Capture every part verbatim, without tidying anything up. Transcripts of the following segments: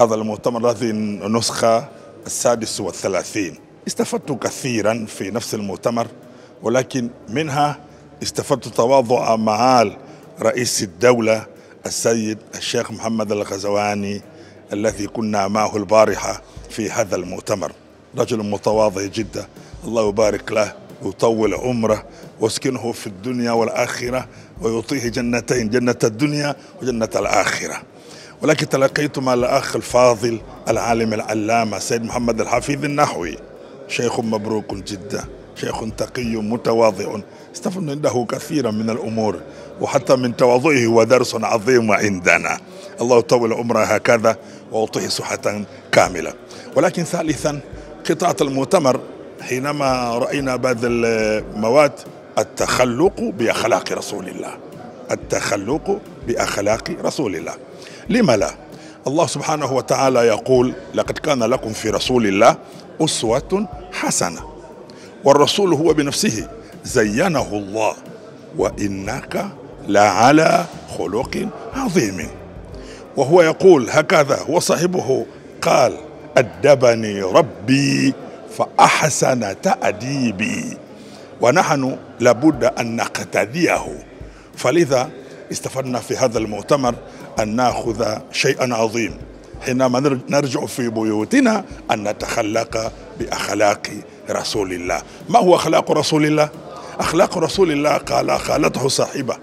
هذا المؤتمر الذي النسخة السادس والثلاثين. استفدت كثيرا في نفس المؤتمر، ولكن منها استفدت تواضع معالي رئيس الدولة السيد الشيخ محمد الغزواني الذي كنا معه البارحة في هذا المؤتمر. رجل متواضع جدا، الله يبارك له ويطول عمره ويسكنه في الدنيا والآخرة ويعطيه جنتين، جنة الدنيا وجنة الآخرة. ولكن تلقيت مع الأخ الفاضل العالم العلامة سيد محمد الحفيظ النحوي، شيخ مبروك جدا، شيخ تقي متواضع، استفدت عنده كثيرا من الأمور، وحتى من تواضعه هو درس عظيم عندنا. الله يطول عمره هكذا ويعطيه صحة كاملة. ولكن ثالثا قطعة المؤتمر حينما رأينا بعض المواد التخلق بأخلاق رسول الله، التخلق بأخلاق رسول الله. لما لا؟ الله سبحانه وتعالى يقول: لقد كان لكم في رسول الله أسوة حسنة، والرسول هو بنفسه زينه الله وإنك لعلى خلق عظيم. وهو يقول هكذا وصاحبه قال: أدبني ربي فأحسن تأديبي. ونحن لابد أن نقتديه. فلذا استفدنا في هذا المؤتمر أن نأخذ شيئا عظيم حينما نرجع في بيوتنا، أن نتخلق بأخلاق رسول الله. ما هو أخلاق رسول الله؟ أخلاق رسول الله قال خالته صاحبة: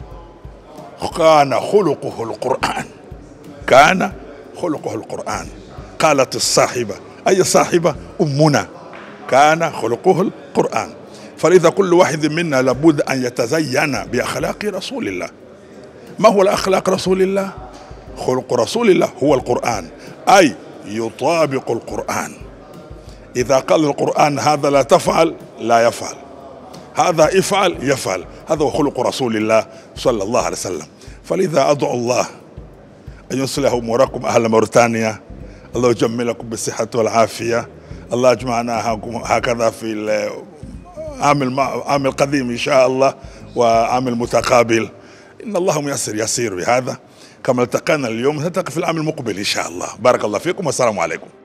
كان خلقه القرآن، كان خلقه القرآن. قالت الصاحبة، أي صاحبة؟ أمنا، كان خلقه القرآن. فلذا كل واحد منا لابد أن يتزين بأخلاق رسول الله. ما هو الأخلاق رسول الله؟ خلق رسول الله هو القرآن، أي يطابق القرآن. إذا قال القرآن هذا لا تفعل، لا يفعل، هذا افعل، يفعل. هذا هو خلق رسول الله صلى الله عليه وسلم. فلذا أدعو الله أن يصلح أموركم أهل موريتانيا، الله يجملكم بالصحة والعافية، الله يجمعنا هكذا في العام القديم إن شاء الله وعام المتقابل. إن الله ميسر يسير بهذا، كما التقينا اليوم نلتقي في العام المقبل إن شاء الله. بارك الله فيكم والسلام عليكم.